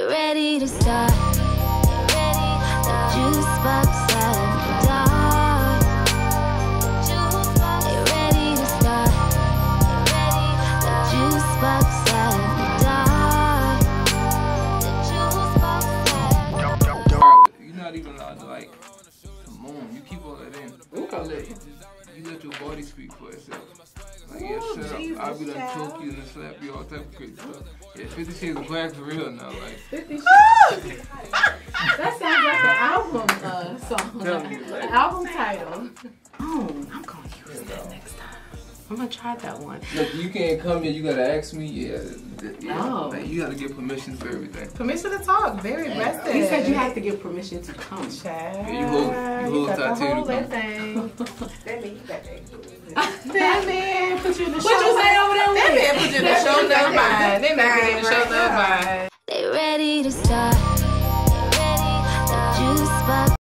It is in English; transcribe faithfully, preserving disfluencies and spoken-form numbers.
ready to start. The juice box at the door. They ready to start. The juice box at the door. You're not even allowed to like moan. You keep all that in. You let, you let your body speak for itself. Like, yeah, Ooh, shut Jesus, up. I'll be like child. choke you and slap you, all type of crazy stuff. Yeah, Fifty Shades of Black for real now. Like, Fifty That sounds like an album uh, song. Tell me, like- An album title. Oh, I'm gonna use that next time. I'm gonna try that one. look, you can't come here. You gotta ask me. Yeah, th- yeah. Oh. Like, you gotta get permission for everything. Permission to talk. Very rested. He said you had to give permission to come. Child. Yeah, you hold- you hold got tight the to whole the that thing. That man, that thing. That man put you in the What show. you say over there? That man put you in the show number five. That man put you in the show number five. They ready to start. The juice box